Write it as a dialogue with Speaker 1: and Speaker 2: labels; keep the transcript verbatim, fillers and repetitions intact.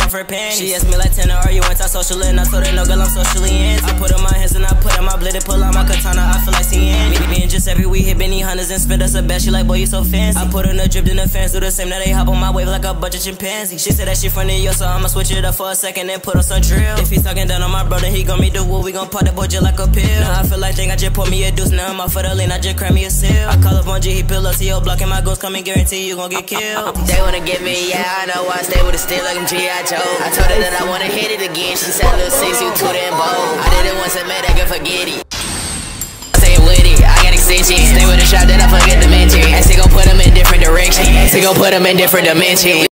Speaker 1: off her panties. She asked me like ten, are you anti-social? And I told her no, girl, I'm socially anti. I put on my hands and I put on my blade and pull out my katana. I feel like seeing me, me and just every week hit Benny Hunters and spend us a bet. She like, boy, you so fancy. I put on a drip, then the fans do the same. Now they hop on my wave like a bunch of chimpanzees. She said that she from New York, so I'ma switch it up for a second and put on some drill. If he's talking down on my brother, he gon' me do what we gon' pop that boy just like a pill. Now I feel like think I just pour me a deuce. Now I'm off for the lean, I just cram me a seal. I call up on G, he pull up to your block and my ghost come and guarantee you gon' get killed.
Speaker 2: They wanna get me, yeah, I know why I stay with a still like I'm G I Joe. I told her that I wanna hit it again. She said, little six, you too damn bold. I did it once and made that girl forget it. I say it with it, I got extensions. Stay with a shot that I forget to mention. And she gon' put them in different directions. She gon' put them in different dimensions.